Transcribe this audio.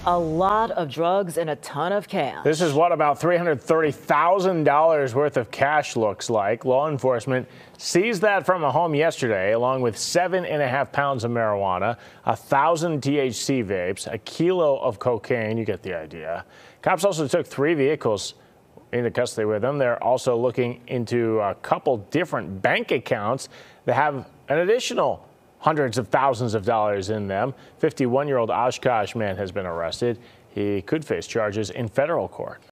A lot of drugs and a ton of cash. This is what about $330,000 worth of cash looks like. Law enforcement seized that from a home yesterday, along with 7.5 pounds of marijuana, 1,000 THC vapes, a kilo of cocaine. You get the idea. Cops also took 3 vehicles into custody with them. They're also looking into a couple different bank accounts that have an additional hundreds of thousands of dollars in them. 51-year-old Oshkosh man has been arrested. He could face charges in federal court.